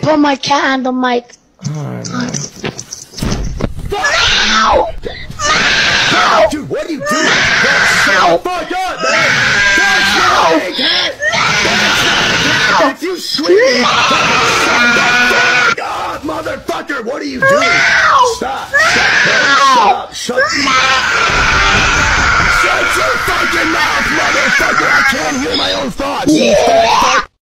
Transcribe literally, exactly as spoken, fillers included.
put my cat on the mic. Oh, Meow! Meow! dude, what are you doing? Shut the fuck up, man! That's not a cat! That's not a cat! If you scream, shut the fuck up, motherfucker! What are you doing? Stop! Stop! Shut up! Shut Shut your fucking mouth, motherfucker! I can't hear my own thoughts!